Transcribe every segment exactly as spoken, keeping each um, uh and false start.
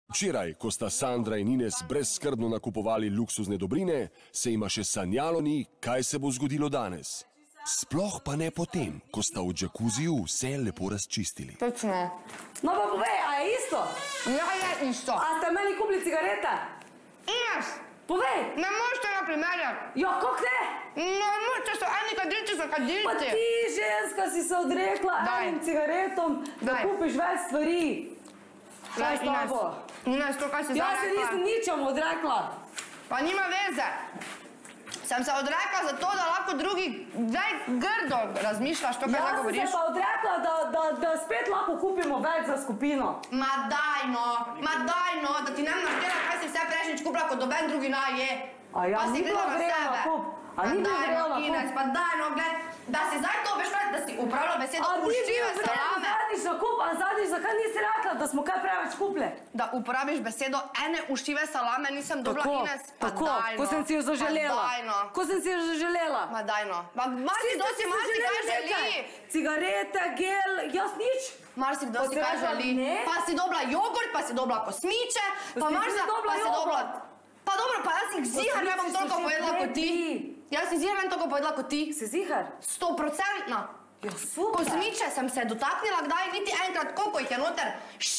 Včeraj, ko sta Sandra in Ines brezskrbno nakupovali luksuzne dobrine, se ima še sanjalo ni, kaj se bo zgodilo danes. Sploh pa ne potem, ko sta v džakuziju vse lepo razčistili. Točno. No pa povej, a je isto? Ja, je isto. A ste meni kupili cigarete? Ines! Povej! Ne možeš tega primerjati. Ja, kako ne? Ne možeš, če so eni kadilci, so kadilci. Pa ti, ženska, si se odrekla enim cigaretom, da kupiš več stvari. Kaj s tabo? Ines, to kaj si zdaj rekla? Jaz se nisem ničem odrekla. Pa nima veze. Sem se odrekla zato, da lahko drugi zdaj grdo razmišljaš to, kaj zdaj govoriš. Jaz sem se pa odrekla, da spet lahko kupimo več za skupino. Ma daj no, ma daj no, da ti ne naštela, kaj si vse prejšnjič kupila, kot doben drugi naj je. A ja, ni bilo vrela na kup. A ni bilo vrela na kup. Ines, pa daj no, gled, da si zdaj to veš, da si upravila besedo uščive salame. A ni bilo vrela zadnjič na kup, a zadnjič, zakaj nisi rekla, da smo kaj preveč kupili? Da uporabiš besedo ene uščive salame, nisem dobila, Ines, pa tako, daj no. ko sem si jo zaželela. Pa daj no. Ko sem si jo zaželela. Ma daj no. Marsikdo si marsikaj želi. Cigarete, gel, jaz nič. Marsikdo si kaj želi. Pa si dobila jogurt, pa si dobila kosmiče, pa si dobila... Pa dobro, pa jaz si zihar ne bom toliko pojedla kot ti. Jaz si zihar ne bom toliko pojedla kot ti. Si zihar? Sto procentna. Ja, super. Kosmiče sem se dotaknila kdaj, niti enkrat, koliko jih je noter?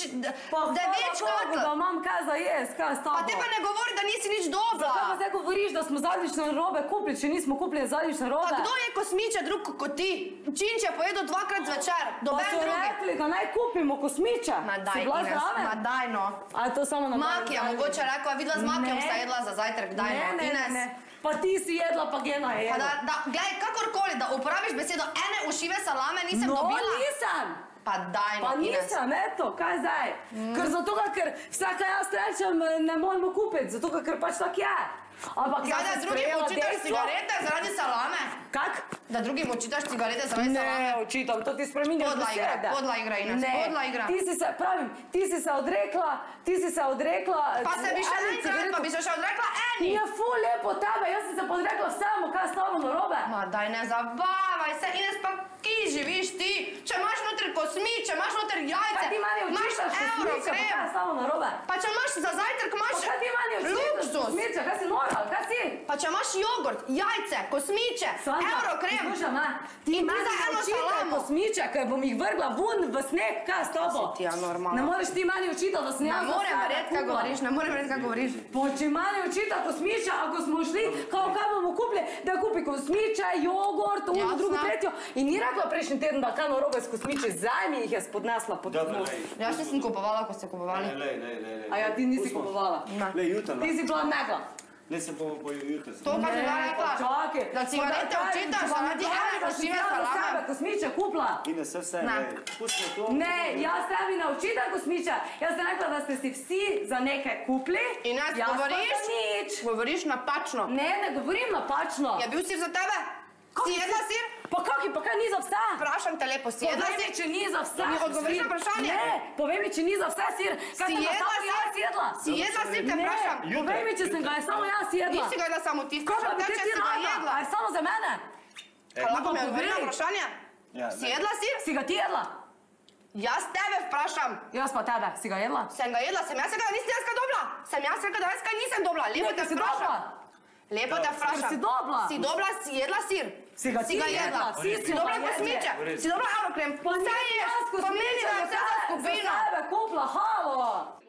Devet škatl. Pa imam kaj za jest, kaj s tabo. Pa te pa ne govori, da nisi nič dobila. Zakaj pa zdaj govoriš, da smo zadnjič narobe kupili, če nismo kupili zadnjič narobe? Pa kdo je kosmiče drug kot ti? Činč je pojedel dvakrat zvečer, doben drugi. Pa so rekli, da naj kupimo kosmiče. Ma daj, Ines, ma daj no. A je to samo na Makija, mogoče rekla, videla z Makijom sta jedla za zajtrk, daj no. Ne, ne, ne. Pa ti si jedla, pa Gena je jedla. Gledaj, kakorkoli, da uporabiš besedo ene ušive salame, nisem dobila. No, nisem. Pa daj no, Pa nisem, eto, kaj zdaj? Ker zato, ker vsaka jaz rečem, ne moramo kupiti, zato, ker pač tak je. Zdaj, da drugim očitaš cigarete zaradi salame? Kak? Da drugim očitaš cigarete zaradi salame? Ne, očitam, to ti spreminjaš besede. Podla igra, Ines, podla igra. Ti si se, pravim, ti si se odrekla, ti si se odrekla... Pa se bi še enkrat, pa bi se še odrekla eni. Je ful lepo tebe, jaz si se podrekla vsemu, kaj s tabo narobe. Ma daj, ne zabavaj se, Ines, pa ki živiš ti? Če imaš noter kosmiče, imaš noter jajce, kaj ti mani očitaš kosmiče, pa kaj s tabo narobe? Pa če imaš za zajtrk, imaš luksus. Pa kaj ti mani očitaš kosmiče, kaj si nora, kaj si? Pa če imaš jogurt, jajce, kosmiče, eurokrem. Slušaj, ma, ti mani očitaš kosmiče, ker bom jih vrgla vun v sneg, kaj s tabo? Si ti ja normalno. Ne moreš ti mani očitati, da sem jaz za sebe kupila. Ne morem verjeti, kaj govoriš. Pa če mani očita kosmiče, ako smo šli, kao kaj bomo kupili, da kupi kosmiče, jogurt, ono, drugo, tretjo. In ni rekla prejšnji teden, da kaj narobe s kosmiče, zdaj mi jih je spodnesla pod nos. Jaz nisem kupovala, ko ste kupovali. Lej, lej, lej. A ja, ti nisi kupovala. Lej, jutra. Ti si bila megla. Ne se bomo po jutra. To, kaj si bila rekla, čakaj. Da cigarete očitaš, da ti ene ušive salame. Kosmiče kupila. Ines, vse vse, lej. Pustimo to. Ne, jaz tebi ne očitam kosmiče. Jaz sem rekla, da ste si vsi za nekaj kupili. Ines, govoriš? Nič. Govoriš napačno. Ne, ne govorim napačno. Je bil sir za tebe? Si jedla sir? Pa kak je, pa kaj ni za vse? Vprašam te lepo, si jedla sir? Povej mi, če ni za vse. Mi odgovoriš na vprašanje? Ne, povej mi, če ni za vse sir. Si jedla sir? Si jedla sir, te vprašam? Ne, povej mi, če sem ga je samo jaz jedla. Nisi ga jedla samo ti, vprašam te, če si ga jedla. A je samo za mene? Lahko mi odgovori na vprašanje? Si jedla sir? Si ga ti jedla? Jaz tebe vprašam. Jaz pa tebe, si ga jedla? Sem ga jedla, sem jaz rekla, da nisi jaz ga dobila. Sem jaz rekla, da jaz ga nisem dobila. Lepo te vprašam. Lepo te vprašam. Si dobila? Si dobila, si jedla sir? Si ga ti jedla? Si dobila kosmiče? Si dobila eurokrem? Pa ne, jaz kosmiče, Pomeni, da je vse za skupino. Za sebe kupla, halo!